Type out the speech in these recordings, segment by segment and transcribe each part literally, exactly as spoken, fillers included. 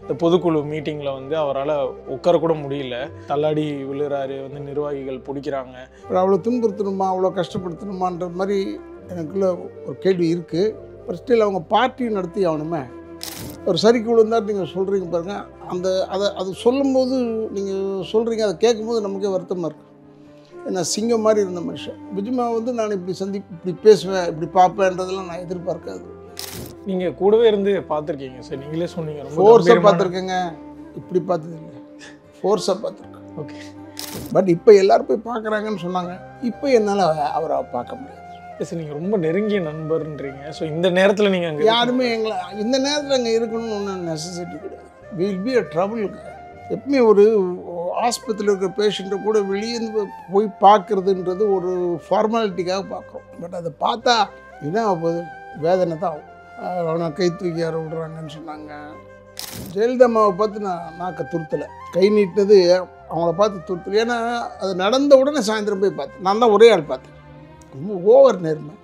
இந்த பொதுக்குழு மீட்டிங்கில் வந்து அவரால் உட்கார கூட முடியல, தள்ளாடி விழுறாரு, வந்து நிர்வாகிகள் பிடிக்கிறாங்க. அவ்வளோ துன்புறுத்தணுமா, அவ்வளோ கஷ்டப்படுத்தணுமான்ற மாதிரி எனக்குள்ள ஒரு கேள்வி இருக்குது. ஃபஸ்ட்டில் அவங்க பார்ட்டி நடத்தி ஆகணுமே. ஒரு சரிக்கு விழுந்தார் நீங்கள் சொல்கிறீங்க பாருங்கள், அந்த அதை அது சொல்லும்போது நீங்கள் சொல்கிறீங்க, அதை கேட்கும்போது நமக்கே வருத்தமாக இருக்குது. ஏன்னா சிங்கம் மாதிரி இருந்த மனுஷன் விஜயமா வந்து நான் இப்படி சந்தி இப்படி பேசுவேன், இப்படி பார்ப்பேன்றதெல்லாம் நான் எதிர்பார்க்காது. நீங்கள் கூடவே இருந்து பார்த்துருக்கீங்க சார், நீங்களே சொன்னீங்க. ஃபோர்ஸாக பார்த்துருக்கேங்க, இப்படி பார்த்தது இல்லை, ஃபோர்ஸாக பார்த்துருக்கேன். ஓகே. பட் இப்போ எல்லோரும் போய் பார்க்குறாங்கன்னு சொன்னாங்க. இப்போ என்னால் அவரை பார்க்க முடியாது. சார் நீங்கள் ரொம்ப நெருங்கிய நண்பர்ன்றீங்க. ஸோ இந்த நேரத்தில் நீங்கள் அங்கே யாருமே எங்களை இந்த நேரத்தில் அங்கே இருக்கணும்னு ஒன்றும் நெசசிட்டி கிடையாது. வில் பி அ ட்ரபுளுங்க. எப்பவுமே ஒரு ஆஸ்பத்திரியில் இருக்கிற பேஷண்ட்டை கூட வெளியே போய் பார்க்குறதுன்றது ஒரு ஃபார்மாலிட்டிக்காக பார்க்குறோம். பட் அதை பார்த்தா இதுதான் ஆகுது, வேதனை தான் ஆகும். அவனை கை தூக்கி யாரை விடுறாங்கன்னு சொன்னாங்க. ஜெயலலிதா அம்மாவை பார்த்து நான் நாக்க துருத்தலை, கை நீட்டினது அவங்கள பார்த்து துருத்தலை. ஏன்னா அது நடந்த உடனே சாயந்தரம் போய் பார்த்தேன். நான் தான் ஒரே ஆள் பார்த்தேன். ரொம்ப ஓவர் நேர்மை.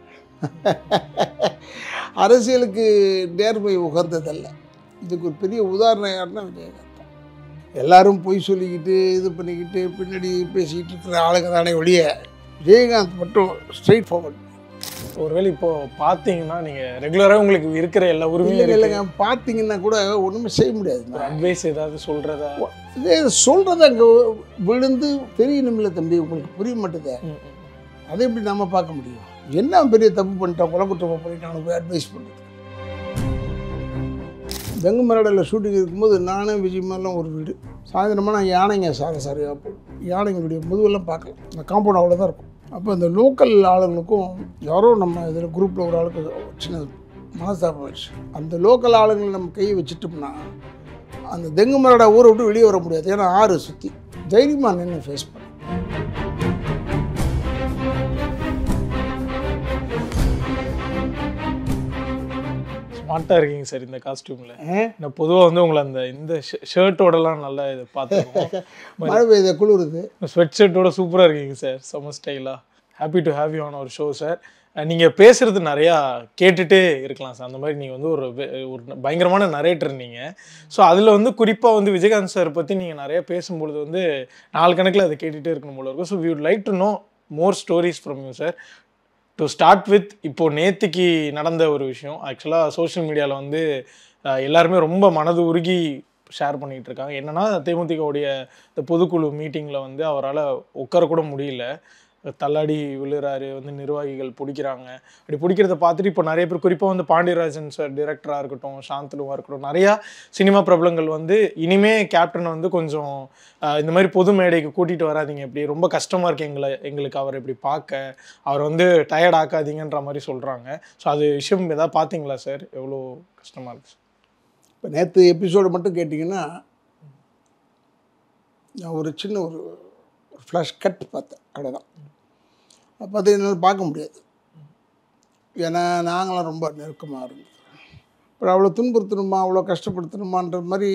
அரசியலுக்கு நேர்மை உகந்ததல்ல. இதுக்கு ஒரு பெரிய உதாரணம் யாருன்னா விஜயகாந்த். எல்லாரும் பொய் சொல்லிக்கிட்டு இது பண்ணிக்கிட்டு பின்னாடி பேசிக்கிட்டு இருக்கிற ஆளுங்க தானே ஒழிய, விஜயகாந்த் மட்டும் ஸ்ட்ரெயிட் ஃபார்வர்ட். ஒருவேளை இப்போது பார்த்தீங்கன்னா நீங்கள் ரெகுலராக உங்களுக்கு இருக்கிற எல்லா உரிமையும் இல்லைங்க, பார்த்தீங்கன்னா கூட ஒன்றுமே செய்ய முடியாது. அட்வைஸ் ஏதாவது சொல்கிறதா இதே சொல்கிறத அங்கே விழுந்து தெரியணும்ல தம்பி, உங்களுக்கு புரிய மாட்டேதே. அதை எப்படி நம்ம பார்க்க முடியும்? என்ன பெரிய தப்பு பண்ணிட்டான், கொலை குற்றமாக பண்ணிட்டான் போய் அட்வைஸ் பண்ணுறது. வெங்கு மரடில் ஷூட்டிங் இருக்கும்போது நானும் விஜயமெல்லாம் ஒரு வீடு, சாயந்தரமாக நான் யானைங்க சார சாரியாக போகும், யானைங்களுடைய முதுவெல்லாம் பார்க்கலாம். அந்த காம்பவுண்ட் அவ்வளோதான் இருக்கும். அப்போ இந்த லோக்கல் ஆளுங்களுக்கும் யாரோ நம்ம இதில் குரூப்பில் ஒரு ஆளுக்கு சின்ன மனஸ்தாபம் ஆயிடுச்சு. அந்த லோக்கல் ஆளுங்களை நம்ம கையை வச்சுட்டோம்னா அந்த தெங்கு மரடா ஊரை விட்டு வெளியே வர முடியாது. ஏன்னா ஆறு சுற்றி தைரியமாக நின்று ஃபேஸ் பண்ண. ஸ்மார்ட்டாக இருக்கீங்க சார் இந்த காஸ்டியூமில். நான் பொதுவாக வந்து உங்களை அந்த இந்த ஷர்ட்டோடலாம் நல்லா இதை பார்த்துருக்கோம். மழை பெய்த குளிருது, ஸ்வெட் ஷர்ட்டோட சூப்பராக இருக்கீங்க சார், செம்ம ஸ்டைலாக. Happy to have you on our show sir. நீங்கள் பேசுகிறது நிறையா கேட்டுகிட்டே இருக்கலாம் சார். அந்த மாதிரி நீங்கள் வந்து ஒரு ஒரு பயங்கரமான நரேட்டர் நீங்கள். ஸோ அதில் வந்து குறிப்பாக வந்து விஜயகாந்த் சார் பற்றி நீங்கள் நிறையா பேசும்பொழுது வந்து நாலு கணக்கில் அதை கேட்டுகிட்டே இருக்கணும் போல இருக்கும். So we would like to know more stories from you sir. To start with, இப்போது நேற்றுக்கு நடந்த ஒரு விஷயம். ஆக்சுவலாக சோஷியல் மீடியாவில் வந்து எல்லாருமே ரொம்ப மனது உருகி ஷேர் பண்ணிகிட்டு இருக்காங்க. என்னென்னா தேமுதிகவுடைய இந்த பொதுக்குழு மீட்டிங்கில் வந்து அவரால் உட்கார கூட முடியல, தள்ளாடி விழுறாரு, வந்து நிர்வாகிகள் பிடிக்கிறாங்க. அப்படி பிடிக்கிறத பார்த்துட்டு இப்போ நிறைய பேர், குறிப்பாக வந்து பாண்டியராஜன் சார் டிரெக்டராக இருக்கட்டும், சாந்தனுவாக இருக்கட்டும், நிறையா சினிமா பிரபலங்கள் வந்து இனிமே கேப்டனை வந்து கொஞ்சம் இந்த மாதிரி பொது மேடைக்கு கூட்டிகிட்டு வராதிங்க, இப்படி ரொம்ப கஷ்டமாக இருக்குது எங்களை எங்களுக்கு அவர் இப்படி பார்க்க, அவர் வந்து டயர்ட் ஆக்காதீங்கன்ற மாதிரி சொல்கிறாங்க. ஸோ அது விஷயம் எதாவது பார்த்தீங்களா சார்? எவ்வளோ கஷ்டமாக இருக்குது சார்? இப்போ நேற்று எபிசோடு மட்டும் கேட்டிங்கன்னா நான் ஒரு சின்ன ஒரு ஒரு ஃப்ளாஷ் கட் பார்த்தேன், அவ்வளோதான். அப்போ அது என்னால் பார்க்க முடியாது, ஏன்னா நாங்களாம் ரொம்ப நெருக்கமாக இருந்தது. அப்புறம் அவ்வளோ துன்புறுத்தணுமா, அவ்வளோ கஷ்டப்படுத்தணுமான்ற மாதிரி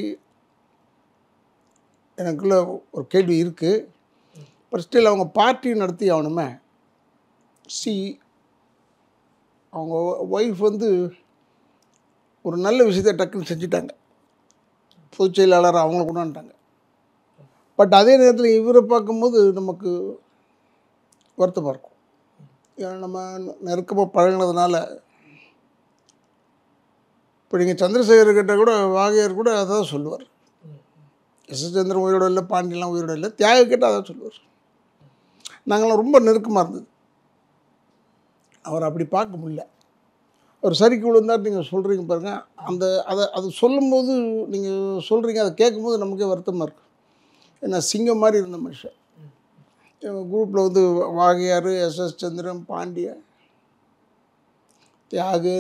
எனக்குள்ள ஒரு கேள்வி இருக்குது. ஃபஸ்ட்டில் அவங்க பார்ட்டி நடத்தி ஆகணுமே. சி அவங்க ஒய்ஃப் வந்து ஒரு நல்ல விஷயத்தை டக்குன்னு செஞ்சுட்டாங்க, பொதுச் செயலாளர் அவங்கள கொண்டாண்டாங்க. பட் அதே நேரத்தில் இவரை பார்க்கும்போது நமக்கு வருத்தமாக இருக்கும். ஏன்னா நம்ம நெருக்கமாக பழகினதுனால. இப்போ நீங்கள் சந்திரசேகர்கிட்ட கூட வாகையார் கூட அதான் சொல்லுவார், எஸ் எஸ் சந்திரன் உயிரோடு இல்லை, பாண்டியெலாம் உயிரோடு இல்லை, தியாக கேட்டால் அதான் சொல்லுவார். நாங்களாம் ரொம்ப நெருக்கமாக இருந்தது. அவர் அப்படி பார்க்க முடியல. ஒரு சரிக்கு விழுந்தார் நீங்கள் சொல்கிறீங்க பாருங்கள், அந்த அதை அது சொல்லும்போது நீங்கள் சொல்கிறீங்க, அதை கேட்கும்போது நமக்கே வருத்தமாக இருக்குது. ஏன்னா சிங்கம் மாதிரி இருந்த மனுஷன். எங்கள் குரூப்பில் வந்து வாகையார், எஸ் எஸ் சந்திரன், பாண்டிய, தியாகு,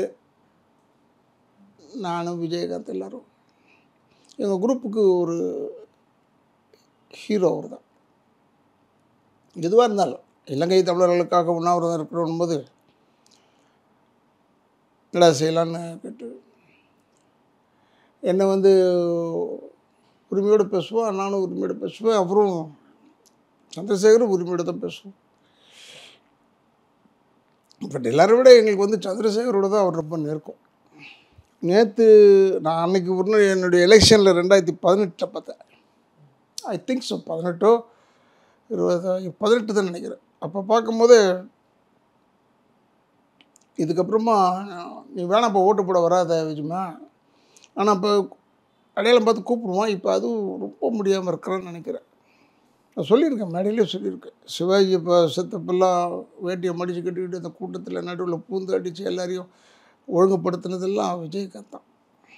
நானும் விஜயகாந்த் எல்லோரும் எங்கள் குரூப்புக்கு ஒரு ஹீரோ அவர் தான். எதுவாக இருந்தாலும் இலங்கை தமிழர்களுக்காக உண்ணாவிரதம் இருக்கிறோம் போது என்னடா செய்யலான்னு கேட்டு என்னை வந்து உரிமையோடு பேசுவோம், நானும் உரிமையோடு பேசுவேன். அப்புறம் சந்திரசேகரும் உரிமையோடு தான் பேசுவோம். பட் எல்லாரை விட எங்களுக்கு வந்து சந்திரசேகரோட தான் அவர் ரொம்ப நெருக்கம். நேற்று நான் அன்றைக்கி ஒரு என்னுடைய எலெக்ஷனில் ரெண்டாயிரத்தி பதினெட்டில் பார்த்தேன். ஐ திங்க் ஸோ பதினெட்டோ இருபது பதினெட்டு தான் நினைக்கிறேன். அப்போ பார்க்கும்போது இதுக்கப்புறமா நீ வேணாம் இப்போ ஓட்டு போட வராத விஜயமா, ஆனால் இப்போ அடையாளம் பார்த்து கூப்பிடுவான். இப்போ அதுவும் ரொம்ப முடியாமல் இருக்கிறான்னு நினைக்கிறேன். நான் சொல்லியிருக்கேன், மேடையிலே சொல்லியிருக்கேன். சிவாஜி இப்போ செத்தப்பெல்லாம் வேட்டியை மடித்து கட்டிக்கிட்டு அந்த கூட்டத்தில் நடுவில் பூந்து அடித்து எல்லாரையும் ஒழுங்குபடுத்தினதெல்லாம் விஜயகாந்த் தான்.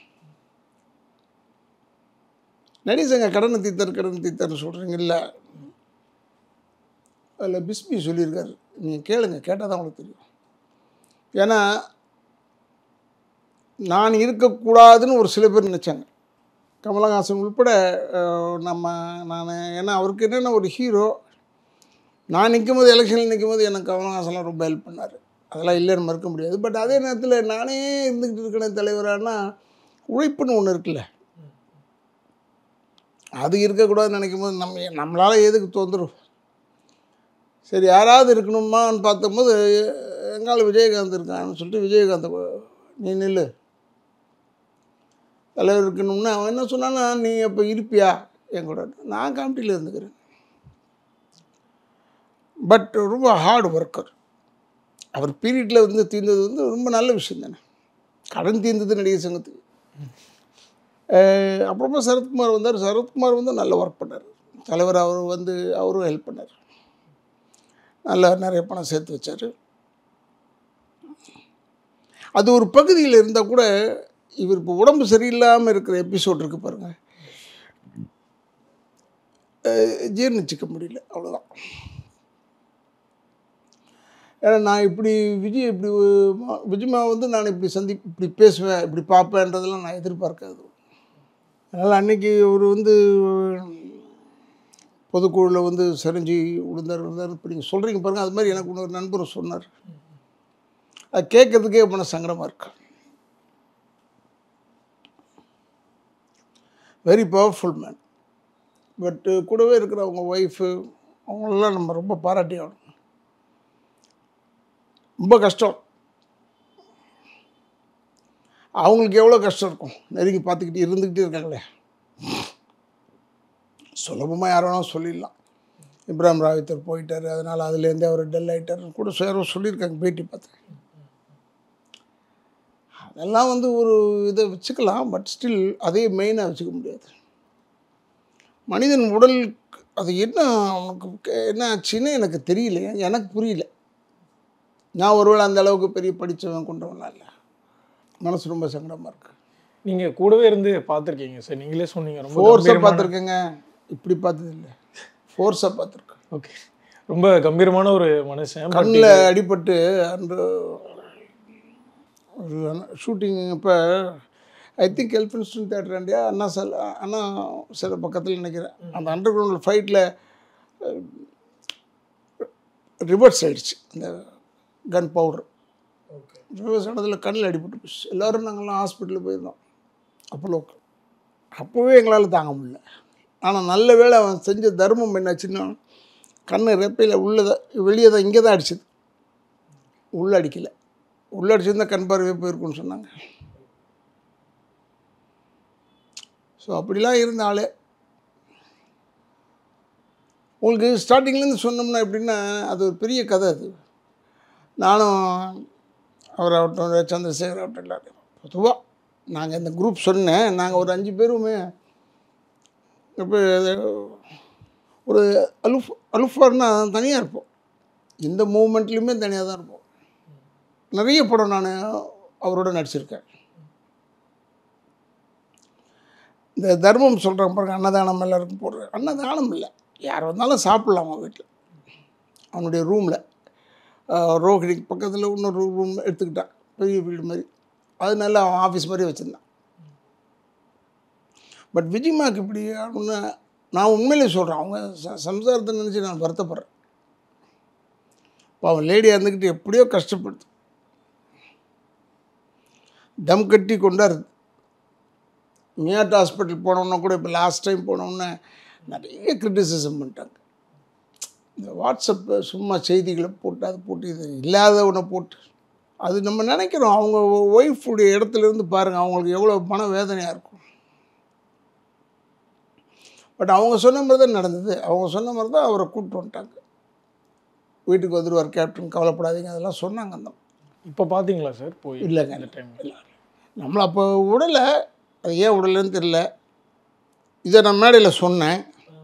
நடிசங்க கடனை தீர்த்தார் கடனை தீர்த்தார்னு சொல்கிறீங்க இல்லை, அதில் பிஸ்மி சொல்லியிருக்காரு. நீங்கள் கேளுங்க, கேட்டால் தான் உங்களுக்கு தெரியும். ஏன்னா நான் இருக்கக்கூடாதுன்னு ஒரு சில பேர் நினச்சாங்க, கமலஹாசன் உள்பட. நம்ம நான் ஏன்னா அவருக்கு என்னென்ன ஒரு ஹீரோ, நான் நிற்கும் போது எலெக்ஷனில் நிற்கும் போது எனக்கு கமலஹாசன்லாம் ரொம்ப ஹெல்ப் பண்ணார், அதெல்லாம் இல்லைன்னு மறுக்க முடியாது. பட் அதே நேரத்தில் நானே இருந்துக்கிட்டு இருக்கிற தலைவரானா உழைப்புன்னு ஒன்று இருக்குல்ல, அது இருக்கக்கூடாதுன்னு நினைக்கும் போது நம்ம நம்மளால் எதுக்கு தொந்தரும். சரி யாராவது இருக்கணுமான்னு பார்த்தபோது எங்கால விஜயகாந்த் இருக்கான்னு சொல்லிட்டு விஜயகாந்த் நீ நில்லு தலைவர் இருக்கணும்னா அவன் என்ன சொன்னான்னா, நீ அப்போ இருப்பியா என் கூட, நான் கமிட்டியில் இருந்துக்கிறேன். பட் ரொம்ப ஹார்ட் ஒர்க்கர். அவர் பீரியடில் வந்து தீர்ந்தது வந்து ரொம்ப நல்ல விஷயம் தானே, கடன் தீர்ந்தது நடிகர் சங்கத்துக்கு. அப்புறமா சரத்குமார் வந்தார். சரத்குமார் வந்து நல்ல ஒர்க் பண்ணார் தலைவர். அவர் வந்து அவரும் ஹெல்ப் பண்ணார், நல்லா நிறைய பணம் சேர்த்து வச்சார். அது ஒரு பகுதியில் இருந்தால் கூட இவர் இப்போ உடம்பு சரியில்லாமல் இருக்கிற எபிசோட் இருக்குது பாருங்கள், ஜீர்ணிச்சிக்க முடியல, அவ்வளோதான். ஏன்னா நான் இப்படி விஜய் இப்படி விஜயமா வந்து நான் இப்படி சந்தி இப்படி பேசுவேன் இப்படி பார்ப்பேன்றதெல்லாம் நான் எதிர்பார்க்காது. அதனால் அன்றைக்கி அவர் வந்து பொதுக்குழுவில் வந்து சரிஞ்சு விழுந்தார் விழுந்தார் இப்போ நீங்கள் சொல்கிறீங்க பாருங்கள். அது மாதிரி எனக்கு இன்னொரு நண்பர் சொன்னார், அது கேட்குறதுக்கே பண்ண சங்கடமாக இருக்கு. Very powerful man. பட்டு கூடவே இருக்கிற அவங்க ஒய்ஃபு அவங்களெல்லாம் நம்ம ரொம்ப பாராட்டி ஆகணும். ரொம்ப கஷ்டம், அவங்களுக்கு எவ்வளோ கஷ்டம் இருக்கும், நெருங்கி பார்த்துக்கிட்டு இருந்துக்கிட்டே இருக்காங்களே. சுலபமாக யார் வேணாலும் சொல்லிடலாம், இப்ராஹிம் ராவித்தர் போயிட்டார் அதனால் அதுலேருந்தே அவர் டெல் ஆகிட்டார்னு கூட யாரோ சொல்லியிருக்காங்க பேட்டி பார்த்தேன். அதெல்லாம் வந்து ஒரு இதை வச்சுக்கலாம், பட் ஸ்டில் அதே மெயினாக வச்சுக்க முடியாது. மனிதன் உடல் அது என்ன அவனுக்கு என்ன ஆச்சுன்னு எனக்கு தெரியல, எனக்கு புரியல. நான் ஒருவேளை அந்த அளவுக்கு பெரிய படித்தவன் கொண்டவனா இல்லை, மனசு ரொம்ப சங்கடமாக இருக்குது. நீங்கள் கூடவே இருந்து பார்த்துருக்கீங்க சார், நீங்களே சொன்னீங்க. ரொம்ப ஃபோர்ஸாக பார்த்துருக்கேங்க, இப்படி பார்த்தது இல்லை, ஃபோர்ஸாக பார்த்துருக்கேன். ஓகே, ரொம்ப கம்பீரமான ஒரு மனுஷன். கண்ணில் அடிபட்டு அந்த ஒரு ஷூட்டிங் இப்போ I think Elphinstone theatre India அண்ணா சார் அண்ணா சில பக்கத்தில் நினைக்கிறேன். அந்த அண்டர் கிரவுண்ட் ஃபைட்டில் ரிவர்ஸ் ஆகிடுச்சு அந்த கன் பவுடர். ஓகே, ரிவர்ஸ் ஆனதில் கண்ணில் அடிபட்டு போச்சு. எல்லோரும் நாங்கள்லாம் ஹாஸ்பிட்டலில் போயிருந்தோம் அப்போலோக்கு. அப்போவே எங்களால் தாங்க முடியல. ஆனால் நல்ல வேளை அவன் செஞ்ச தர்மம் என்னாச்சுன்னா, கண்ணு ரெப்பையில் உள்ளதை வெளியே தான் இங்கே தான் அடிச்சது, உள்ளே அடிக்கலை. உள்ளே அடிச்சிருந்தால் கண் பார்வையே போயிருக்குன்னு சொன்னாங்க. ஸோ அப்படிலாம் இருந்தாலே உங்களுக்கு ஸ்டார்டிங்லேருந்து சொன்னோம்னா எப்படின்னா அது ஒரு பெரிய கதை. அது நானும் அவராகட்டும் சந்திரசேகர் ஆகட்டும் எல்லாரும் பொதுவாக நாங்கள் இந்த குரூப் சொன்னேன், நாங்கள் ஒரு அஞ்சு பேருமே இப்போ ஒரு அலுஃப் அலுஃபார்னா தனியாக இருப்போம், இந்த மூமெண்ட்லேயுமே தனியாக தான் இருப்போம். நிறைய படம் நான் அவரோட நடிச்சிருக்கேன். இந்த தர்மம் சொல்கிறாங்க பாருங்க, அன்னதானம் எல்லாருக்கும் போடுறேன். அன்னதானம் இல்லை, யார் வந்தாலும் சாப்பிட்லாம் அவன் வீட்டில். அவனுடைய ரூமில் ரோஹிணிக்கு பக்கத்தில் இன்னொரு ரூம் எடுத்துக்கிட்டான், பெரிய வீடு மாதிரி. அது நல்லா அவன் ஆஃபீஸ் மாதிரி வச்சுருந்தான். பட் விஜயமாக்கு இப்படி ஒன்று நான் உண்மையிலே சொல்கிறேன், அவங்க ச சம்சாரத்தை நினச்சி நான் வருத்தப்படுறேன். இப்போ அவன் லேடியாக இருந்துக்கிட்டு எப்படியோ கஷ்டப்படுது, தம் கட்டி கொண்டாருது. மியாட் ஹாஸ்பிட்டல் போனோம்னா கூட இப்போ லாஸ்ட் டைம் போனோம்னா நிறைய கிரிட்டிசிசம் பண்ணிட்டாங்க. இந்த வாட்ஸ்அப்பில் சும்மா செய்திகளை போட்டு அது போட்டு இது இல்லாத ஒன்று போட்டு அது நம்ம நினைக்கிறோம். அவங்க ஒய்ஃபுடைய இடத்துலேருந்து பாருங்கள் அவங்களுக்கு எவ்வளோ மன வேதனையாக இருக்கும். பட் அவங்க சொன்ன மாதிரி தான் நடந்தது. அவங்க சொன்ன மாதிரி தான் அவரை கூப்பிட்டு வந்துட்டாங்க. வீட்டுக்கு வந்துடுவார் கேப்டன், கவலைப்படாதீங்க, அதெல்லாம் சொன்னாங்க. அந்த இப்போ பார்த்தீங்களா சார் போய்? இல்லைங்க, அந்த டைம் இல்லை, நம்மளை அப்போ விடலை. அது ஏன் விடலைன்னு தெரியல. இதை நான் மேடையில் சொன்னேன்.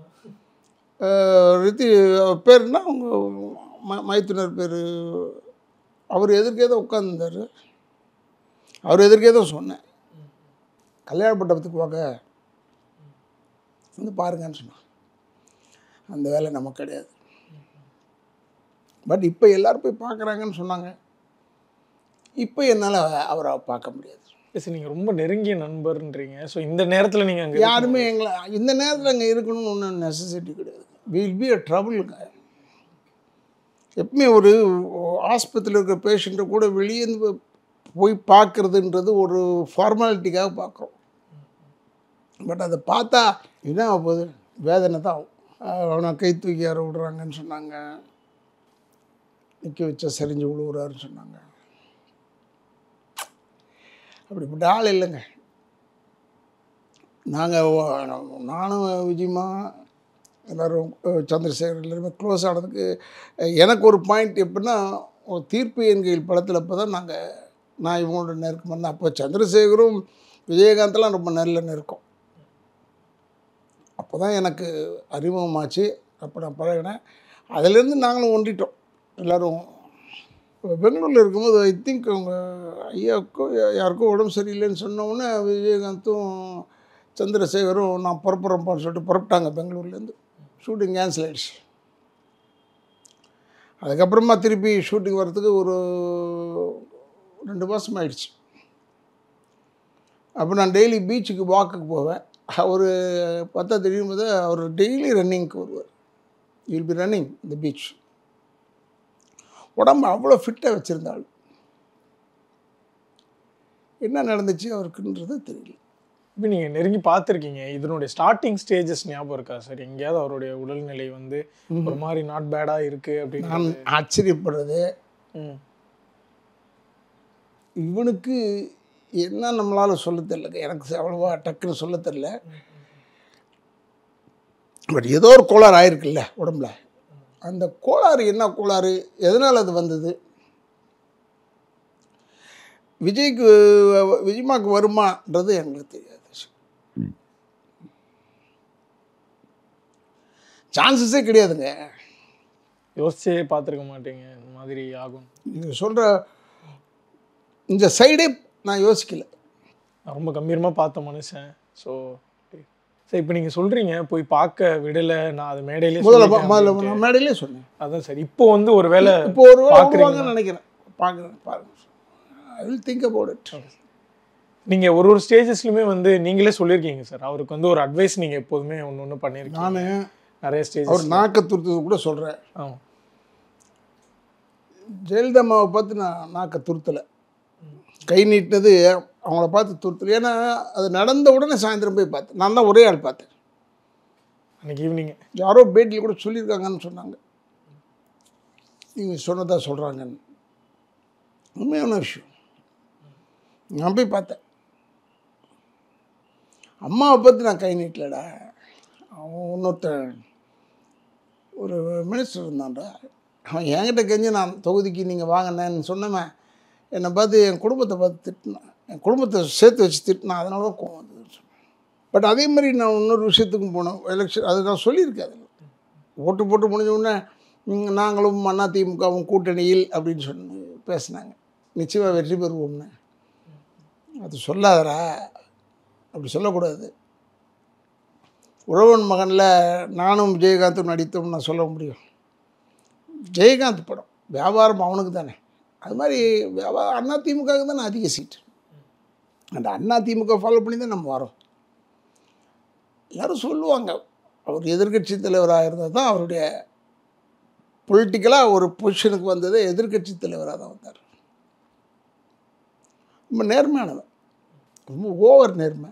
ரித்தி பேர்னா அவங்க ம மைத்துனர் பேர். அவர் எதிர்க்கே தான் உட்காந்துருந்தார். அவர் எதிர்க்கே தான் சொன்னேன், கல்யாண மண்டபத்துக்கு வாங்க வந்து பாருங்கன்னு சொன்னான். அந்த வேலை நமக்கு கிடையாது. பட் இப்போ எல்லோரும் போய் பார்க்குறாங்கன்னு சொன்னாங்க. இப்போ என்னால் அவரை பார்க்க முடியாது. சரி, நீங்கள் ரொம்ப நெருங்கிய நண்பர்ன்றீங்க. ஸோ இந்த நேரத்தில் நீங்கள் அங்கே யாருமே எங்களை இந்த நேரத்தில் அங்கே இருக்கணும்னு ஒன்றும் நெசசிட்டி கிடையாது. வில் பி அ ட்ரபுளுங்க. எப்பவுமே ஒரு ஆஸ்பத்திரியில் இருக்கிற பேஷண்ட்டை கூட வெளியே போய் பார்க்குறதுன்றது ஒரு ஃபார்மாலிட்டிக்காக பார்க்குறோம். பட் அதை பார்த்தா என்ன ஆக போகுது, வேதனை தான் ஆகும். அவனை கை தூக்கி யாரை விடுறாங்கன்னு சொன்னாங்க, நிற்க வச்சா சரிஞ்சு விழுவுறாருன்னு சொன்னாங்க. அப்படிப்பட்ட ஆள் இல்லைங்க. நாங்கள் நானும் விஜயமா எல்லோரும் சந்திரசேகர் எல்லாருமே க்ளோஸ் ஆனதுக்கு எனக்கு ஒரு பாயிண்ட் எப்படின்னா, தீர்ப்பு என் கையில் படத்தில் அப்போ தான் நாங்கள் நான் இவங்களோட நெருக்கம் வந்தேன். அப்போ சந்திரசேகரும் விஜயகாந்தெலாம் ரொம்ப நல்ல நெருக்கம். அப்போ தான் எனக்கு அறிமுகமாச்சு. அப்போ நான் பழகினேன். அதிலேருந்து நாங்களும் ஒன்றிட்டோம் எல்லோரும். பெங்களூரில் இருக்கும்போது ஐ திங்க் அவங்க ஐயாவுக்கோ யாருக்கோ உடம்பு சரியில்லைன்னு சொன்னோன்னே விஜயகாந்தும் சந்திரசேகரும் நான் புறப்புறப்பான்னு சொல்லிட்டு புறப்பட்டாங்க பெங்களூர்லேருந்து. ஷூட்டிங் கேன்சல் ஆகிடுச்சு. அதுக்கப்புறமா திருப்பி ஷூட்டிங் வர்றதுக்கு ஒரு ரெண்டு மாதம் ஆயிடுச்சு. அப்போ நான் டெய்லி பீச்சுக்கு வாக்குக்கு போவேன். அவர் பார்த்தா தெரியும் போது அவர் டெய்லி ரன்னிங்க்கு வருவார். வில் பி ரன்னிங் இந்த பீச். உடம்பு அவ்வளோ ஃபிட்டாக வச்சுருந்தாள். என்ன நடந்துச்சு அவருக்குன்றது தெரியல. இப்போ நீங்கள் நெருங்கி பார்த்துருக்கீங்க, இதனுடைய ஸ்டார்டிங் ஸ்டேஜஸ் ஞாபகம் இருக்கா சார்? எங்கேயாவது அவருடைய உடல்நிலை வந்து ஒரு மாதிரி நாட் பேடாக இருக்குது அப்படின்னு நான் ஆச்சரியப்படுறது, இவனுக்கு என்ன நம்மளால் சொல்ல தெரியல. எனக்கு அவ்வளோவா டக்குன்னு சொல்ல தெரியல. பட் ஏதோ ஒரு கோளாறு ஆயிருக்குல்ல உடம்புல. அந்த கோளாறு என்ன கோளாறு, எதனால் அது வந்தது, விஜய்க்கு விஜயமாக்கு வருமான்றது எங்களுக்கு தெரியாது. சான்சஸே கிடையாதுங்க. யோசிச்சே பார்த்துருக்க மாட்டீங்க இந்த மாதிரி ஆகும். நீங்கள் சொல்கிற இந்த சைடே நான் யோசிக்கல. நான் ரொம்ப கம்பீரமாக பார்த்த மனுஷன். ஸோ சார் இப்போ நீங்கள் சொல்கிறீங்க போய் பார்க்க விடலை, நான் அது மேடையிலே முதல்ல மேடையிலே சொன்னேன். அதான் சார் இப்போ வந்து ஒரு வேலை இப்போ ஒரு பார்க்குறீங்கன்னு நினைக்கிறேன். பார்க்குறேன் பாருங்க. I will think about it. நீங்கள் ஒரு ஒரு ஸ்டேஜஸ்லையுமே வந்து நீங்களே சொல்லியிருக்கீங்க சார், அவருக்கு வந்து ஒரு அட்வைஸ் நீங்கள் எப்போதுமே ஒன்று ஒன்று பண்ணியிருக்கீங்க. நான் நிறைய ஸ்டேஜ் அவர் நாக்க துருத்தது கூட சொல்கிறேன். ஆமாம், ஜெயலலிதா அம்மாவை பார்த்து நான் நாக்க துருத்தலை, கை நீட்டினது அவங்கள பார்த்து துருத்தலை. ஏன்னா அது நடந்த உடனே சாயந்தரம் போய் பார்த்தேன். நான் தான் ஒரே ஆள் பார்த்தேன். அன்றைக்கி ஈவினிங் யாரோ பேட்டியில் கூட சொல்லியிருக்காங்கன்னு சொன்னாங்க, நீங்கள் சொன்னதாக சொல்கிறாங்கன்னு. உண்மையான விஷயம். நான் போய் பார்த்தேன். அம்மாவை பார்த்து நான் கை நீட்டலடா. அவன் இன்னொருத்தன் ஒரு மினிஸ்டர் இருந்தான்டா, அவன் என்கிட்ட கெஞ்சி நான் தொகுதிக்கு நீங்கள் வாங்கினேன்னு சொன்னவன் என்னை பார்த்து என் குடும்பத்தை பார்த்து திட்டினான், என் குடும்பத்தை சேர்த்து வச்சு திட்டினான். அதனால தான் கோவம் வந்ததுன்னு சொன்னேன். பட் அதே மாதிரி நான் இன்னொரு விஷயத்துக்கும் போனேன், எலெக்ஷன். அது நான் சொல்லியிருக்கேன். அதில் ஓட்டு போட்டு முடிஞ்ச உடனே நாங்களும் அதிமுகவும் கூட்டணியில் அப்படின்னு சொல்லி பேசினாங்க. நிச்சயமாக வெற்றி பெறுவோம்னு. அது சொல்லாதரா, அப்படி சொல்லக்கூடாது. உழவன் மகனில் நானும் விஜயகாந்தும் நடித்தோம் நான் சொல்ல முடியும். விஜயகாந்த் படம் வியாபாரம் அவனுக்கு தானே. அது மாதிரி வியாபாரம் அதிமுகவுக்கு தானே அதிக சீட்டு. அந்த அதிமுக ஃபாலோ பண்ணி தான் நம்ம வரோம். எல்லோரும் சொல்லுவாங்க அவர் எதிர்கட்சி தலைவராக இருந்தால் தான் அவருடைய பொலிட்டிக்கலாக ஒரு பொசிஷனுக்கு வந்ததே எதிர்கட்சி தலைவராக தான் வந்தார். ரொம்ப நேர்மையானவன், ரொம்ப ஓவர் நேர்மை.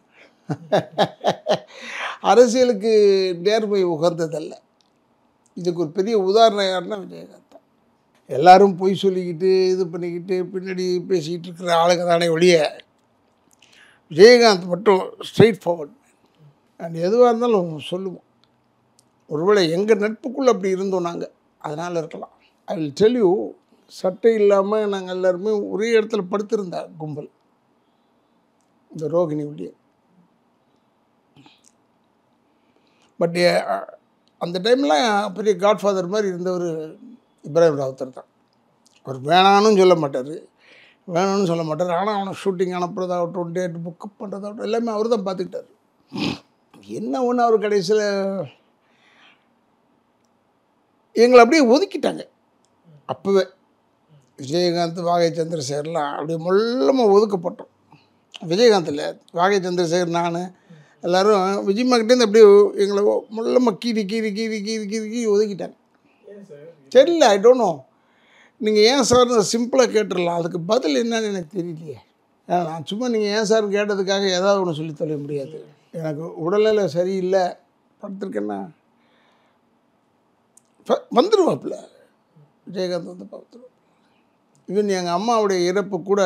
அரசியலுக்கு நேர்மை உகந்ததல்ல. இதுக்கு ஒரு பெரிய உதாரணம் யாருன்னா விஜயகாந்த் தான். எல்லாரும் பொய் சொல்லிக்கிட்டு இது பண்ணிக்கிட்டு பின்னாடி பேசிக்கிட்டு இருக்கிற ஆளுங்க தானே ஒழிய விஜயகாந்த் மட்டும் ஸ்ட்ரெயிட் ஃபார்வர்ட். அண்ட் எதுவாக இருந்தாலும் சொல்லுவோம். ஒருவேளை எங்கள் நட்புக்குள்ளே அப்படி இருந்தோம் நாங்கள், அதனால் இருக்கலாம். ஐ வில் டெல் யூ, சட்டை இல்லாமல் நாங்கள் எல்லாருமே ஒரே இடத்துல படுத்திருந்தா கும்பல், இந்த ரோகிணி உள்ளே. பட் அந்த டைம்லாம் பெரிய காட்ஃபாதர் மாதிரி இருந்தவர் இப்ராஹிம் ராவுத்தர் தான். அவர் வேணான்னு சொல்ல மாட்டார், வேணும்னு சொல்ல மாட்டார். ஆனால் அவனை ஷூட்டிங் அனுப்புறதாகட்டும், டேட் புக் பண்ணுறதாகட்டும் எல்லாமே அவர் தான் பார்த்துக்கிட்டார். என்ன ஒன்று, அவர் கடைசியில் எங்களை அப்படியே ஒதுக்கிட்டாங்க. அப்போவே விஜயகாந்த், வாகை சந்திரசேகர்லாம் அப்படியே மொல்லமாக ஒதுக்கப்பட்டோம். விஜயகாந்த் இல்லை, வாகை சந்திரசேகர், நான் எல்லோரும் விஜயமாக்கிட்டேருந்து அப்படியே எங்களை மொல்லமாக கீறி கீறி கீறி கீறி கீறி கீறி ஒதுக்கிட்டாங்க. தெரியல, ஐ டோன்ட் நோ. நீங்கள் ஏன் சார் சிம்பிளாக கேட்டுடலாம், அதுக்கு பதில் என்னன்னு எனக்கு தெரியலையே. ஏன்னா நான் சும்மா நீங்கள் ஏன் சார் கேட்டதுக்காக ஏதாவது ஒன்று சொல்லி தொலைய முடியாது. எனக்கு உடல்நிலை சரியில்லை, படுத்துருக்கேன்னா வந்துடுவாப்புல விஜயகாந்த் வந்து பார்த்துருவோம். ஈவன் எங்கள் அம்மாவுடைய இறப்பு கூட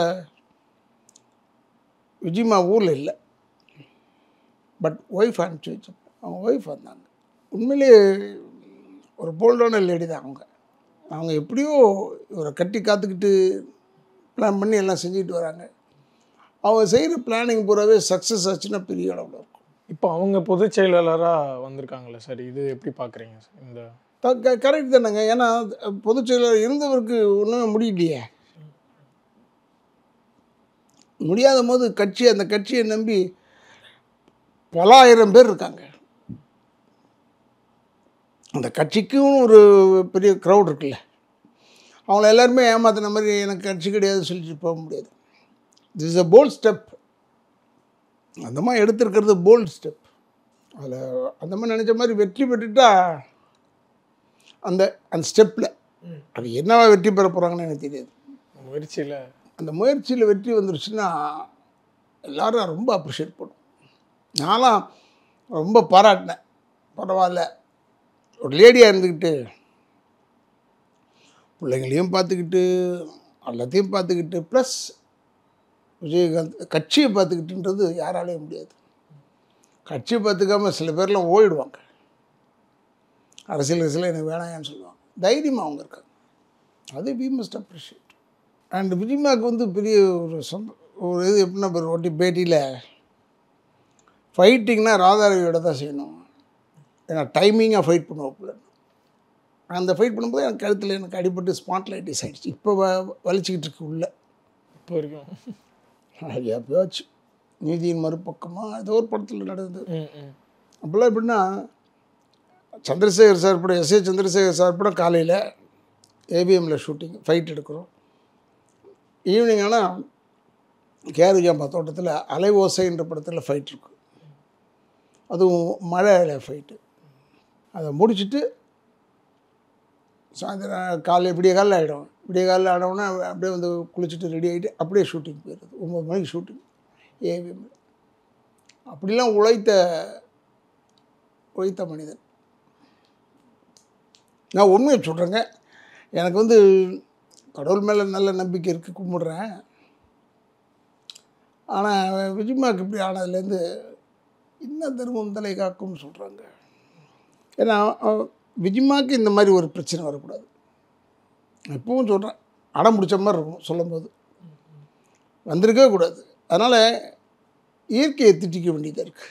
விஜயமா ஊரில் இல்லை, பட் ஒய்ஃப் அனுப்பிச்சி வச்சோம். அவங்க ஒய்ஃப் வந்தாங்க. உண்மையிலேயே ஒரு போல்டான லேடி தான் அவங்க. அவங்க எப்படியோ இவரை கட்டி காத்துக்கிட்டு பிளான் பண்ணி எல்லாம் செஞ்சுக்கிட்டு வராங்க. அவங்க செய்கிற பிளானிங் பூராவே சக்ஸஸ் ஆச்சுன்னா பெரிய அளவில் இருக்கும். இப்போ அவங்க பொதுச் செயலாளராக வந்திருக்காங்களே சார், இது எப்படி பார்க்குறீங்க சார்? இந்த க கரெக்ட் தானேங்க. ஏன்னா பொதுச் செயலாளர் இருந்தவருக்கு ஒன்றுமே முடியலையே. முடியாத போது கட்சி, அந்த கட்சியை நம்பி பல ஆயிரம் பேர் இருக்காங்க. அந்த கட்சிக்கும் ஒரு பெரிய க்ரௌட் இருக்குல்ல, அவங்கள எல்லாருமே ஏமாத்தின மாதிரி எனக்கு கட்சி கிடையாது சொல்லிட்டு போக முடியாது. This is a bold step. அந்த மாதிரி எடுத்துருக்கிறது போல்ட் ஸ்டெப். அதில் அந்த மாதிரி நினச்ச மாதிரி வெற்றி பெற்றுட்டா அந்த அந்த ஸ்டெப்பில் அது என்னவா வெற்றி பெற போகிறாங்கன்னு எனக்கு தெரியாது. முயற்சியில் அந்த முயற்சியில் வெற்றி வந்துருச்சுன்னா எல்லோரும் ரொம்ப அப்ரிஷியேட் பண்ணும். நான்லாம் ரொம்ப பாராட்டினேன். பரவாயில்ல, ஒரு லேடியாக இருந்துக்கிட்டு பிள்ளைங்களையும் பார்த்துக்கிட்டு எல்லாத்தையும் பார்த்துக்கிட்டு ப்ளஸ் விஜயகாந்த் கட்சியை பார்த்துக்கிட்டுன்றது யாராலையும் முடியாது. கட்சியை பார்த்துக்காமல் சில பேர்லாம் ஓடிடுவாங்க, அரசியல் அரசியல் எனக்கு வேணாயான்னு சொல்லுவாங்க. தைரியமாக அவங்க இருக்காங்க, அது வி மஸ்ட் அப்ரிஷியேட். அண்ட் விஜயமாவுக்கு வந்து பெரிய ஒரு சொந்த ஒரு இது எப்படின்னா, ஒரு ஒட்டி பேட்டியில் ஃபைட்டிங்னா ராதாரவியோட தான் செய்யணும், ஏன்னா டைமிங்காக ஃபைட் பண்ணுவோம்ல. அந்த ஃபைட் பண்ணும்போது எனக்கு கழுத்தில் எனக்கு அடிபட்டு ஸ்பாட்லைட்டிஸ் ஆகிடுச்சு. இப்போ வ வலிச்சிக்கிட்டு இருக்கு உள்ள. இப்போ வரைக்கும் எப்போயாச்சு நீதியின் மறுபக்கமாக ஏதோ ஒரு படத்தில் நடந்தது. அப்போல்லாம் எப்படின்னா, சந்திரசேகர் சார் படம், எஸ் ஏ சந்திரசேகர் சார் படம் காலையில் ஏபிஎம்மில் ஷூட்டிங் ஃபைட் எடுக்கிறோம். ஈவினிங் ஆனால் கேருஜாம்பா தோட்டத்தில் அலை ஓசைன்ற படத்தில் ஃபைட் இருக்கும். அதுவும் மழையில் ஃபைட்டு. அதை முடிச்சுட்டு சாயந்தரம் காலையில் விடிய காலில் ஆகிடும். விடிய காலில் ஆனவுடனே அப்படியே வந்து குளிச்சுட்டு ரெடி ஆகிட்டு அப்படியே ஷூட்டிங் போயிடுது. ஒம்பது மணிக்கு ஷூட்டிங் ஏவிஎம்மில். அப்படிலாம் உழைத்த உழைத்த மனிதன். நான் உண்மையை சொல்கிறேங்க, எனக்கு வந்து கடவுள் மேலே நல்ல நம்பிக்கை இருக்குது, கும்பிட்றேன். ஆனால் விஜயமாக்கு இப்படி ஆனதுலேருந்து இன்னும் தர்மம் தலை காக்கும்னு சொல்கிறாங்க. ஏன்னா விஜயமாக்கு இந்த மாதிரி ஒரு பிரச்சனை வரக்கூடாது. எப்பவும் சொல்கிறேன், அடம் பிடிச்ச மாதிரி இருக்கும் சொல்லும்போது, வந்திருக்கவே கூடாது. அதனால் இயற்கையை திட்டிக்க வேண்டியதாக இருக்குது.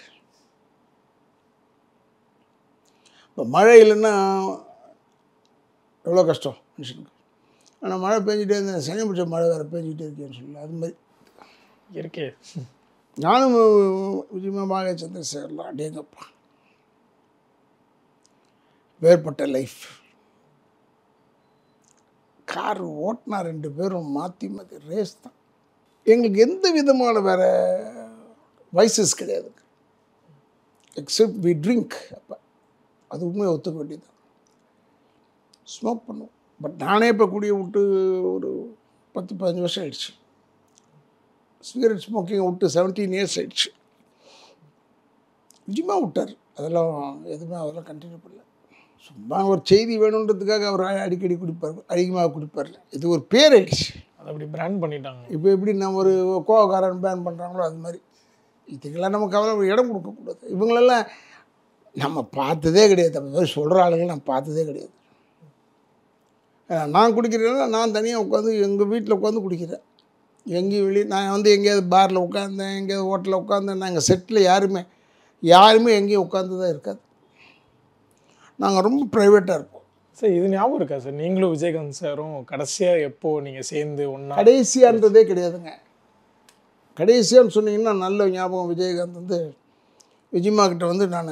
இப்போ மழை இல்லைன்னா எவ்வளோ கஷ்டம் மனுஷனுக்கு. ஆனால் மழை பெஞ்சிட்டே இருந்தேன், சனி பிடிச்ச மழை வேறு பெஞ்சிட்டே இருக்கேன்னு சொல்லல, அது மாதிரி இயற்கை. நானும் விஜயமா வாகை சந்திரசேகர்லாம் அடேங்கப்பா, வேறுபட்ட லைஃப். கார் ஓட்டினா ரெண்டு பேரும் மாற்றி மாற்றி ரேஸ் தான். எங்களுக்கு எந்த விதமான வேறு வைசஸ் கிடையாது, எக்ஸப்ட் வி ட்ரிங்க். அப்போ அது உண்மையை ஒத்துக்க வேண்டியது தான். ஸ்மோக் பண்ணுவோம். பட் நானே இப்போ குடிய விட்டு ஒரு பத்து பதினஞ்சு வருஷம் ஆயிடுச்சு. சிகரெட் ஸ்மோக்கிங் விட்டு செவன்டீன் இயர்ஸ் ஆயிடுச்சு. விஜயமா விட்டார், அதெல்லாம் எதுவுமே அதெல்லாம் கண்டினியூ பண்ணல. சும்மா ஒரு செய்தி வேணுன்றதுக்காக அவர் அடிக்கடி குடிப்பார், அதிகமாக குடிப்பார். இது ஒரு பேர் ஆயிடுச்சு. அதை அப்படி பிராண்ட் பண்ணிட்டாங்க. இப்போ எப்படி நம்ம ஒரு கோவக்காரன் பேன் பண்ணுறாங்களோ அது மாதிரி இதுக்கெல்லாம் நம்ம கவலை இடம் கொடுக்கக்கூடாது. இவங்களெல்லாம் நம்ம பார்த்ததே கிடையாது. அந்த மாதிரி சொல்கிற ஆளுங்களை நான் பார்த்ததே கிடையாது. நான் குடிக்கிறேன்னா நான் தனியாக உட்காந்து எங்கள் வீட்டில் உட்காந்து குடிக்கிறேன். எங்கேயும் வெளியே நான் வந்து எங்கேயாவது பாரில் உட்காந்தேன், எங்கேயாவது ஹோட்டலில் உட்காந்தேன். நாங்கள் செட்டில் யாருமே யாருமே எங்கேயும் உட்காந்து தான் இருக்காது. நாங்கள் ரொம்ப ப்ரைவேட்டாக இருப்போம். சார் இது ஞாபகம் இருக்கா சார், நீங்களும் விஜயகாந்த் சாரும் கடைசியாக எப்போது நீங்கள் சேர்ந்து ஒன்றா? கடைசியான்றதே கிடையாதுங்க. கடைசியான்னு சொன்னீங்கன்னா நல்ல ஞாபகம். விஜயகாந்த் வந்து விஜயம்மா கிட்ட வந்து நான்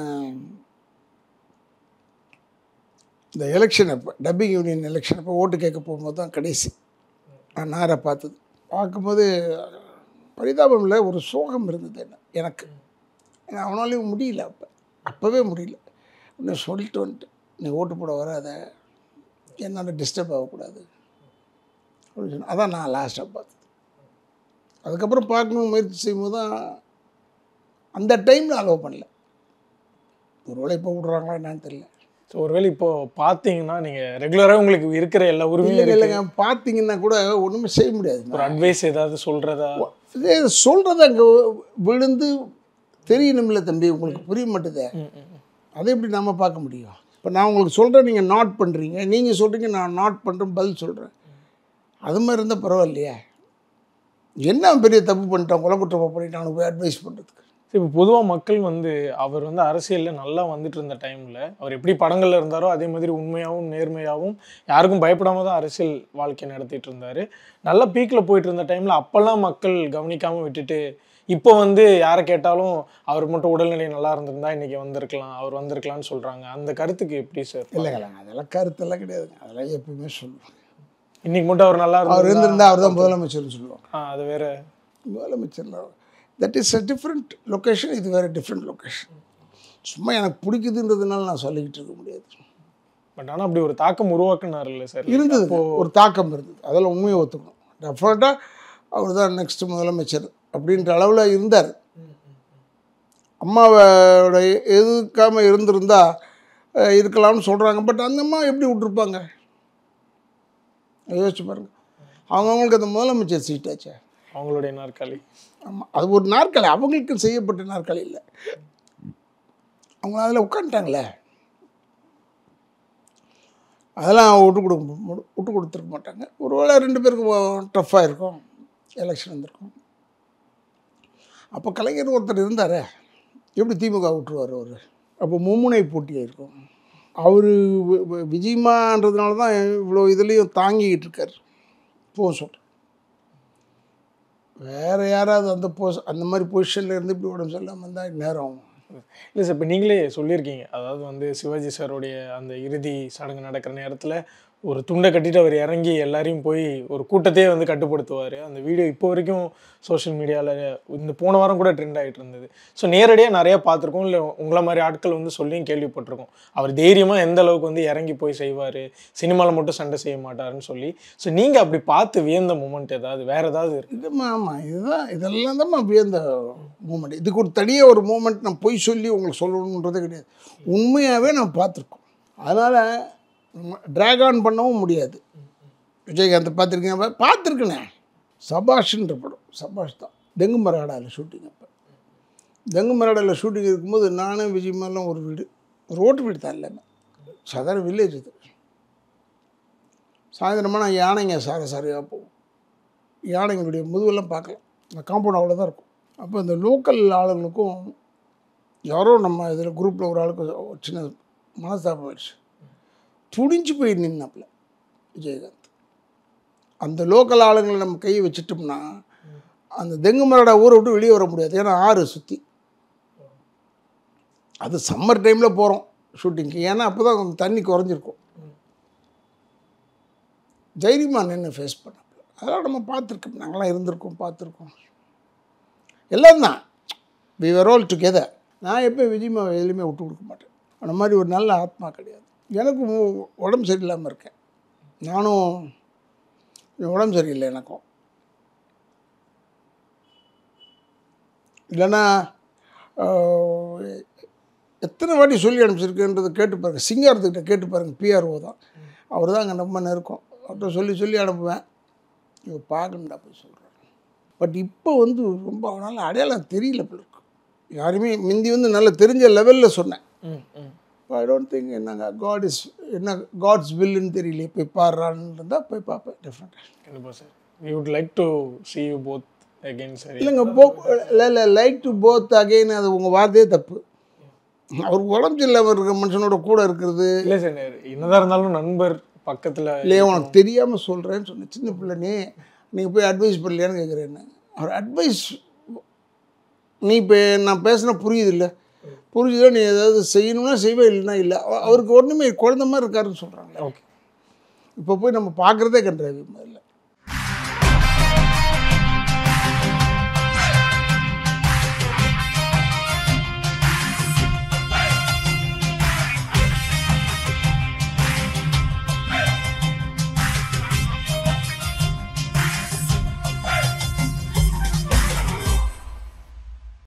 இந்த எலெக்ஷன் அப்போ டப்பிங் யூனியன் எலெக்ஷன் அப்போ ஓட்டு கேட்க போகும்போது தான் கடைசி நான் நேராக பார்த்தது. பார்க்கும்போது பரிதாபம் இல்லை, ஒரு சோகம் இருந்தது என்ன எனக்கு. ஏன்னா அவனாலையும் முடியல, அப்போ அப்போவே முடியல. இன்னும் சொல்லிட்டு வந்துட்டு நீ ஓட்டு போட வராத, என்னால் டிஸ்டர்ப் ஆகக்கூடாது அப்படின்னு சொன்னேன். அதான் நான் லாஸ்ட்டாக பார்த்தது. அதுக்கப்புறம் பார்க்கணும் முயற்சி செய்யும்போது தான் அந்த டைமில் அலோவ் பண்ணல. ஒரு வேளை இப்போ விட்றாங்களா என்னன்னு தெரியல. ஸோ ஒருவேளை இப்போது பார்த்தீங்கன்னா நீங்கள் ரெகுலராக உங்களுக்கு இருக்கிற எல்லா உரிமையும் இல்லைங்க, பார்த்தீங்கன்னா கூட ஒன்றுமே செய்ய முடியாது. ஒரு அட்வைஸ் ஏதாவது சொல்கிறதா? இதே சொல்கிறத அங்கே விழுந்து தெரியணும்ல தம்பி, உங்களுக்கு புரிய மாட்டேதே. அதை எப்படி நம்ம பார்க்க முடியும்? இப்போ நான் உங்களுக்கு சொல்கிறேன், நீங்கள் நாட் பண்ணுறீங்க, நீங்கள் சொல்கிறீங்க நான் நாட் பண்ணுறேன், பதில் சொல்கிறேன். அது மாதிரி இருந்தால் பரவாயில்லையா? என்ன பெரிய தப்பு பண்ணிட்டான், கொலை குற்றமாக பண்ணிட்டான் போய் அட்வைஸ் பண்ணுறதுக்கு? இப்போ பொதுவாக மக்கள் வந்து அவர் வந்து அரசியலில் நல்லா வந்துட்டு இருந்த டைமில் அவர் எப்படி படங்களில் இருந்தாரோ அதே மாதிரி உண்மையாகவும் நேர்மையாகவும் யாருக்கும் பயப்படாமல் தான் அரசியல் வாழ்க்கை நடத்திட்டு இருந்தார். நல்ல பீக்கில் போயிட்டு இருந்த டைமில் அப்போல்லாம் மக்கள் கவனிக்காமல் விட்டுட்டு இப்போ வந்து யாரை கேட்டாலும் அவர் மட்டும் உடல்நிலை நல்லா இருந்திருந்தா இன்றைக்கி வந்திருக்கலாம், அவர் வந்திருக்கலாம்னு சொல்கிறாங்க. அந்த கருத்துக்கு எப்படி சார்? இல்லைங்களா, அதெல்லாம் கருத்தெல்லாம் கிடையாதுங்க. அதெல்லாம் எப்பவுமே சொல்லுவாங்க. இன்றைக்கி மட்டும் அவர் நல்லா அவர் இருந்திருந்தா அவர் தான் முதலமைச்சர்னு சொல்லுவாங்க. ஆ அது வேறு முதலமைச்சரில் that is a different location, இது வேறு டிஃப்ரெண்ட் லொக்கேஷன். சும்மா எனக்கு பிடிக்குதுன்றதுனால நான் சொல்லிக்கிட்டு இருக்க முடியாது. பட் ஆனால் அப்படி ஒரு தாக்கம் உருவாக்குனார் இல்லை சார்? இருந்தது, ஒரு தாக்கம் இருந்தது. அதெல்லாம் உண்மையை ஒத்துக்கணும். டெஃபினட்டாக அவர் தான் நெக்ஸ்ட் முதலமைச்சர் அப்படின்ற அளவில் இருந்தார். அம்மாவோட எதுக்காமல் இருந்திருந்தா இருக்கலாம்னு சொல்கிறாங்க. பட் அந்த அம்மா எப்படி விட்டுருப்பாங்க யோசிச்சு பாருங்கள். அவங்கவுங்களுக்கு அந்த முதலமைச்சர் சீட்டாச்சே, அவங்களுடைய நாற்காலி. ஆமாம், அது ஒரு நாற்காலி, அவங்களுக்கு செய்யப்பட்ட நாற்காலி இல்லை. அவங்க அதில் உட்காந்துட்டாங்களே, அதெல்லாம் விட்டு கொடுக்க விட்டு கொடுத்துருக்க மாட்டாங்க. ஒரு வேளை ரெண்டு பேருக்கும் டஃப்பாக இருக்கும், எலெக்ஷன் வந்திருக்கும். அப்போ கலைஞர் ஒருத்தர் இருந்தார், எப்படி திமுக விட்டுருவார் அவர்? அப்போ மும்முனை போட்டியாக இருக்கும். அவர் விஜயமான்றதுனால தான் இவ்வளோ இதுலேயும் தாங்கிக்கிட்டு இருக்கார். போ சொல்கிறேன், வேறு யாராவது அந்த போஸ் அந்த மாதிரி பொசிஷனில் இருந்து இப்படி உடம்பு சொல்லாமல் இருந்தால் நேரம் ஆகும். இல்லை சார், இப்போ நீங்களே சொல்லியிருக்கீங்க, அதாவது வந்து சிவாஜி சாருடைய அந்த இறுதி சடங்கு நடக்கிற நேரத்தில் ஒரு துண்டை கட்டிட்டு அவர் இறங்கி எல்லாரையும் போய் ஒரு கூட்டத்தையே வந்து கட்டுப்படுத்துவார். அந்த வீடியோ இப்போ வரைக்கும் சோஷியல் மீடியாவில் இந்த போன வாரம் கூட ட்ரெண்ட் ஆகிட்டு இருந்தது. ஸோ நேரடியாக நிறையா பார்த்துருக்கோம், இல்லை உங்களை மாதிரி ஆட்கள் வந்து சொல்லியும் கேள்விப்பட்டிருக்கோம். அவர் தைரியமாக எந்த அளவுக்கு வந்து இறங்கி போய் செய்வார், சினிமாவில் மட்டும் சண்டை செய்ய மாட்டாருன்னு சொல்லி. ஸோ நீங்கள் அப்படி பார்த்து வியந்த மூமெண்ட் ஏதாவது வேறு ஏதாவது இருக்குது? இதுமா ஆமாம், இதுதான் இதெல்லாம் தான் வியந்த மூமெண்ட். இதுக்கு ஒரு தனியாக ஒரு மூமெண்ட் நான் பொய் சொல்லி உங்களுக்கு சொல்லணுன்றதே கிடையாது. உண்மையாகவே நான் பார்த்துருக்கோம். அதனால் ட்ராக் ஆன் பண்ணவும் முடியாது. விஜயகாந்த் பார்த்துருக்கீங்க? பார்த்துருக்கேனே. சபாஷ்ன்ற படம், சபாஷ் தான், தெங்கு மராடாவில் ஷூட்டிங். அப்போ தெங்கு மராடாவில் ஷூட்டிங் இருக்கும்போது நானும் விஜயமெல்லாம் ஒரு வீடு, ஒரு ஓட்டு வீடு தான் இல்லாமல், சாதாரண வில்லேஜ் இது. சாயந்தரமாக நான் யானைங்க சார சாரையாக போவோம். யானைங்களுடைய முதுவெல்லாம் பார்க்கலாம், இந்த காம்பவுண்ட் அவ்வளோ தான் இருக்கும். அப்போ இந்த லோக்கல் ஆளுங்களுக்கும் யாரோ நம்ம இதில் குரூப்பில் ஒரு ஆளுக்கு சின்ன மனஸ்தாபம் ஆயிடுச்சு. துடிஞ்சு போய் நின்னாப்புல விஜயகாந்த். அந்த லோக்கல் ஆளுங்களை நம்ம கையை வச்சுட்டோம்னா அந்த தெங்கு மரடா ஊரை விட்டு வெளியே வர முடியாது. ஏன்னா ஆறு சுற்றி, அது சம்மர் டைமில் போகிறோம் ஷூட்டிங்க்கு, ஏன்னா அப்போ தான் தண்ணி குறைஞ்சிருக்கும். தைரியமாக நின்று ஃபேஸ் பண்ணாப்புல. அதெல்லாம் நம்ம பார்த்துருக்கோம், நாங்களாம் இருந்திருக்கோம், பார்த்துருக்கோம். எல்லாம் தான் வி வர் ஆல் டுகெதர். நான் எப்போ விஜயமா எதுலையுமே விட்டு கொடுக்க மாட்டேன். அந்த மாதிரி ஒரு நல்ல ஆத்மா கிடையாது. எனக்கும் உடம்பு சரியில்லாமல் இருக்கேன், நானும் உடம்பு சரியில்லை எனக்கும். இல்லைன்னா எத்தனை வாட்டி சொல்லி அனுப்பிச்சிருக்குன்றதை கேட்டு பாருங்கள். சிங்காரத்துக்கிட்ட கேட்டு பாருங்கள். பிஆர்ஓ தான், அவர் தான் அங்கே ரொம்ப நெருக்கம். அவர்கிட்ட சொல்லி சொல்லி அனுப்புவேன். இவர் பார்க்கணுண்டா போய் சொல்கிறார். பட் இப்போ வந்து ரொம்ப அவனால் அடையாளம் தெரியல பிள்ளைக்கு. யாருமே முந்தி வந்து நல்லா தெரிஞ்ச லெவலில் சொன்னேன். ஐ டோன்ட் திங்க் என்னங்க காட் இஸ் என்ன காட்ஸ் வில்லுன்னு தெரியல. போய் பாடுறான்னு இருந்தால் போய் பார்ப்பேன் டெஃபினட்டாக. கண்டிப்பாக sir. We would like to see you both again sir. இல்லைங்க போ இல்லை இல்லை லைக் டு போத் அகெயின் அது உங்கள் வார்த்தையே தப்பு. அவர் உடம்பு இல்லாமல் இருக்கிற மனுஷனோட கூட இருக்கிறது இல்லை சார். என்னதான் இருந்தாலும் நண்பர் பக்கத்தில் இல்லையா உனக்கு தெரியாமல் சொல்கிறேன்னு சொன்னேன். சின்ன பிள்ளைனே நீங்கள் போய் அட்வைஸ் பண்ணலையான்னு கேட்குறேன்னு. அவர் அட்வைஸ் நீ இப்போ நான் பேசினா புரியுது இல்லை, புரிஞ்சுதோ நீ ஏதாவது செய்யணும்னா செய்வே, இல்லைன்னா இல்லை. அவருக்கு ஒன்றுமே குழந்த மாதிரி இருக்காருன்னு சொல்கிறாங்க. ஓகே. இப்போ போய் நம்ம பார்க்குறதே கண்டாது முதல்ல.